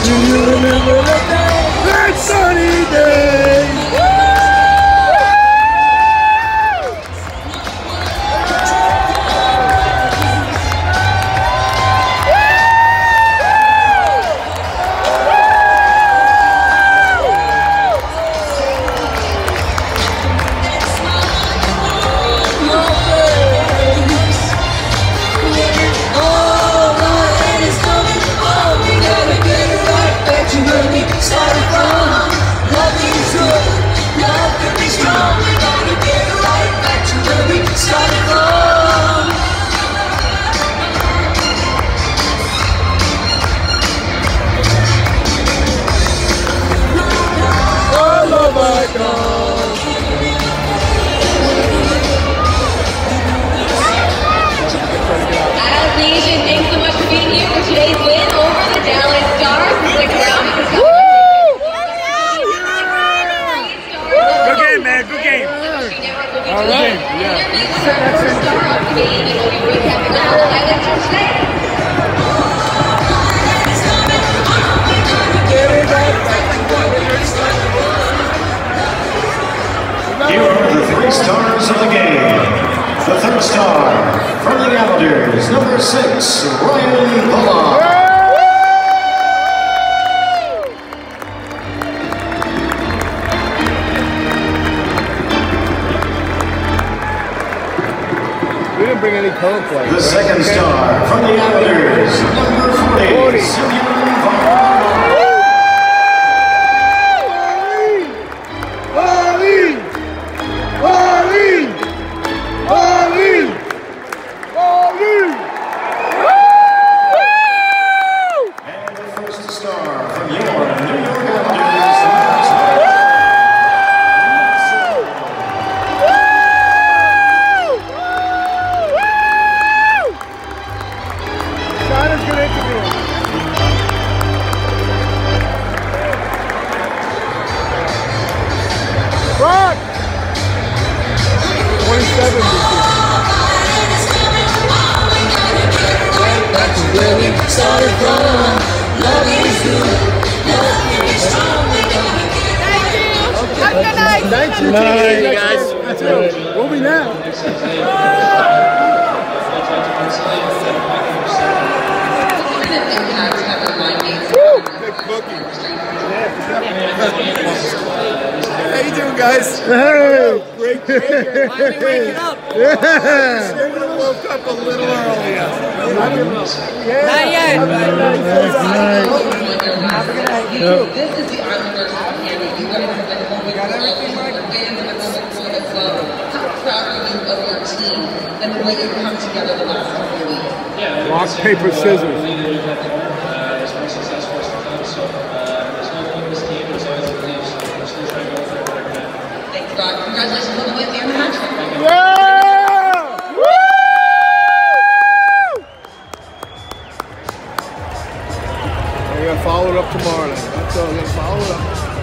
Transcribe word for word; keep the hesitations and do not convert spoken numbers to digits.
Do you remember the day? That sunny day? Stars of the game. The third star from the Islanders, number six, Ryan Bullock. We didn't bring any color play. The second okay. star from the Islanders, number forty, Simeon started from love is good, love is strong, we gonna get right now. Have a good night. Thank you, night, guys. That's it. We'll be now. Woo! Big cookie. How you doing, guys? Hey. Great, great. Finally waking up. Yeah. Woke up a little early. Not yet. Have a good night. Have a good night. This is the Islanders of Candy. You guys have been holding all for the fans and the moment for as well. How proud are you of your team and the way you've come together the last couple of weeks? Yeah. Rock, paper, scissors. Thanks, God. Congratulations on the win and the match. Yeah! Woo! We're going to follow it up tomorrow. That's all. We're going to follow it up.